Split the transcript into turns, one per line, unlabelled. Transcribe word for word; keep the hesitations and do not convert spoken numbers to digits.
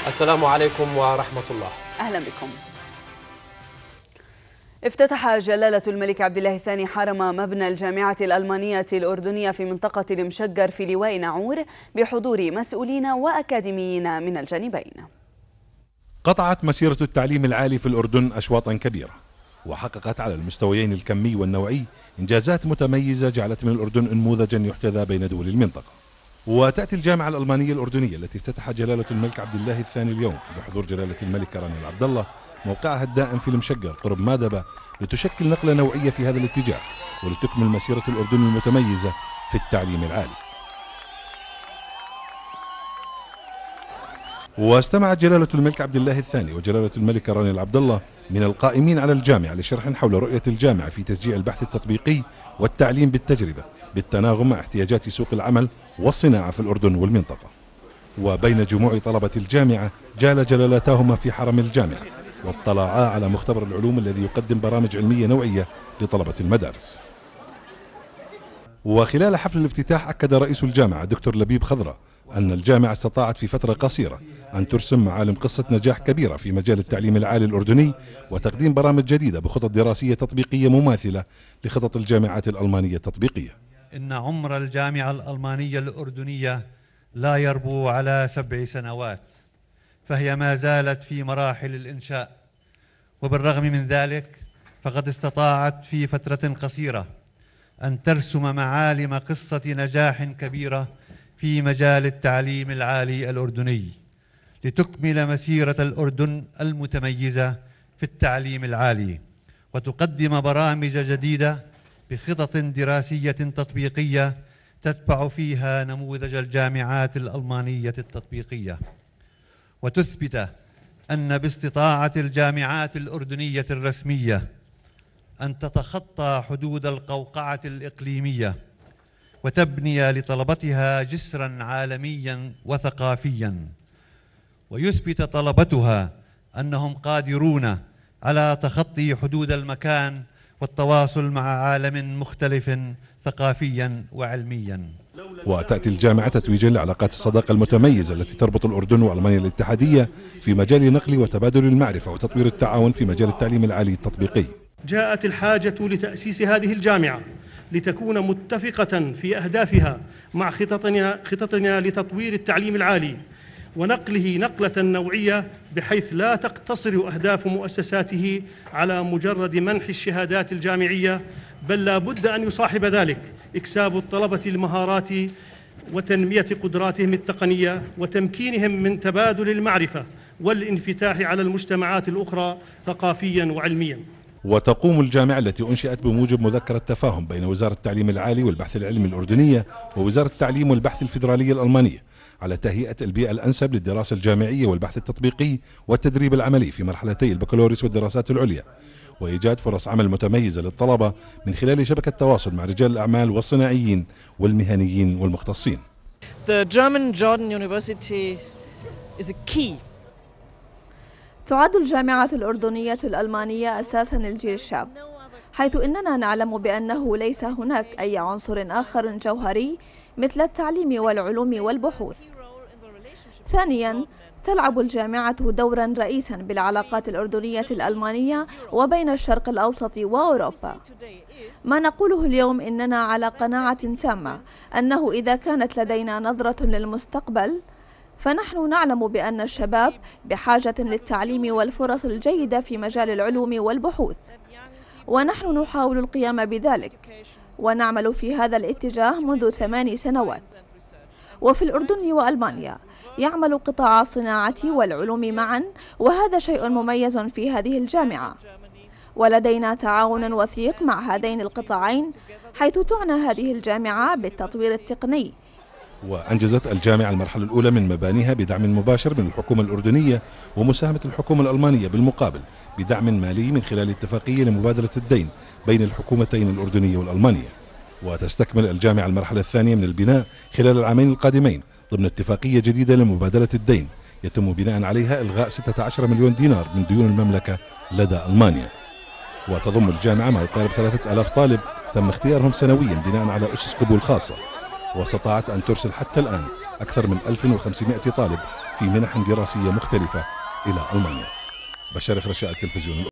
السلام عليكم ورحمة الله.
أهلا بكم. افتتح جلالة الملك عبد الله الثاني حرم مبنى الجامعة الألمانية الأردنية في منطقة المشجر في لواء نعور بحضور مسؤولين وأكاديميين من الجانبين.
قطعت مسيرة التعليم العالي في الأردن أشواطا كبيرة، وحققت على المستويين الكمي والنوعي إنجازات متميزة جعلت من الأردن نموذجا يحتذى بين دول المنطقة. وتأتي الجامعة الألمانية الأردنية التي افتتح جلالة الملك عبد الله الثاني اليوم بحضور جلالة الملك راني العبد الله موقعها الدائم في المشجر قرب مادبة لتشكل نقلة نوعية في هذا الاتجاه ولتكمل مسيرة الأردن المتميزة في التعليم العالي. واستمعت جلالة الملك عبد الله الثاني وجلالة الملك راني العبد الله من القائمين على الجامعة لشرح حول رؤية الجامعة في تشجيع البحث التطبيقي والتعليم بالتجربة بالتناغم مع احتياجات سوق العمل والصناعة في الأردن والمنطقة. وبين جموع طلبة الجامعة جال جلالتاهما في حرم الجامعة واطلعا على مختبر العلوم الذي يقدم برامج علمية نوعية لطلبة المدارس. وخلال حفل الافتتاح أكد رئيس الجامعة دكتور لبيب خضراء أن الجامعة استطاعت في فترة قصيرة أن ترسم معالم قصة نجاح كبيرة في مجال التعليم العالي الأردني وتقديم برامج جديدة بخطط دراسية تطبيقية مماثلة لخطط الجامعات الألمانية التطبيقية.
إن عمر الجامعة الألمانية الأردنية لا يربو على سبع سنوات، فهي ما زالت في مراحل الإنشاء، وبالرغم من ذلك فقد استطاعت في فترة قصيرة أن ترسم معالم قصة نجاح كبيرة في مجال التعليم العالي الأردني لتكمل مسيرة الأردن المتميزة في التعليم العالي وتقدم برامج جديدة بخطط دراسية تطبيقية تتبع فيها نموذج الجامعات الألمانية التطبيقية، وتثبت أن باستطاعة الجامعات الأردنية الرسمية أن تتخطى حدود القوقعة الإقليمية وتبني لطلبتها جسرا عالميا وثقافيا، ويثبت طلبتها أنهم قادرون على تخطي حدود المكان والتواصل مع عالم مختلف ثقافيا وعلميا.
وتأتي الجامعة تتويجا لعلاقات الصداقة المتميزة التي تربط الأردن وألمانيا الاتحادية في مجال نقل وتبادل المعرفة وتطوير التعاون في مجال التعليم العالي التطبيقي.
جاءت الحاجة لتأسيس هذه الجامعة لتكون متفقة في أهدافها مع خططنا خططنا لتطوير التعليم العالي ونقله نقلة نوعية بحيث لا تقتصر أهداف مؤسساته على مجرد منح الشهادات الجامعية، بل لا بد أن يصاحب ذلك إكساب الطلبة المهارات وتنمية قدراتهم التقنية وتمكينهم من تبادل المعرفة والانفتاح على المجتمعات الأخرى ثقافيا وعلميا.
وتقوم الجامعة التي أنشئت بموجب مذكرة تفاهم بين وزارة التعليم العالي والبحث العلمي الأردنية ووزارة التعليم والبحث الفيدرالية الألمانية على تهيئة البيئة الأنسب للدراسة الجامعية والبحث التطبيقي والتدريب العملي في مرحلتي البكالوريوس والدراسات العليا، وإيجاد فرص عمل متميزة للطلبة من خلال شبكة تواصل مع رجال الأعمال والصناعيين والمهنيين والمختصين.
The German Jordan University is a key.
تعد الجامعة الأردنية الألمانية أساساً للجيل الشاب، حيث إننا نعلم بأنه ليس هناك أي عنصر آخر جوهري مثل التعليم والعلوم والبحوث. ثانياً، تلعب الجامعة دوراً رئيساً بالعلاقات الأردنية الألمانية وبين الشرق الأوسط وأوروبا. ما نقوله اليوم إننا على قناعة تامة أنه إذا كانت لدينا نظرة للمستقبل فنحن نعلم بأن الشباب بحاجة للتعليم والفرص الجيدة في مجال العلوم والبحوث، ونحن نحاول القيام بذلك ونعمل في هذا الاتجاه منذ ثماني سنوات. وفي الأردن وألمانيا يعمل قطاع الصناعة والعلوم معا، وهذا شيء مميز في هذه الجامعة، ولدينا تعاون وثيق مع هذين القطاعين، حيث تعنى هذه الجامعة بالتطوير التقني.
وأنجزت الجامعة المرحلة الأولى من مبانيها بدعم مباشر من الحكومة الأردنية ومساهمة الحكومة الألمانية بالمقابل بدعم مالي من خلال اتفاقية لمبادلة الدين بين الحكومتين الأردنية والألمانية. وتستكمل الجامعة المرحلة الثانية من البناء خلال العامين القادمين ضمن اتفاقية جديدة لمبادلة الدين يتم بناء عليها إلغاء ستة عشر مليون دينار من ديون المملكة لدى ألمانيا. وتضم الجامعة ما يقارب ثلاثة آلاف طالب تم اختيارهم سنويا بناء على أسس قبول خاصة، واستطاعت أن ترسل حتى الآن أكثر من ألف وخمسمائة طالب في منح دراسية مختلفة إلى ألمانيا. بشار خرشاء، التلفزيون.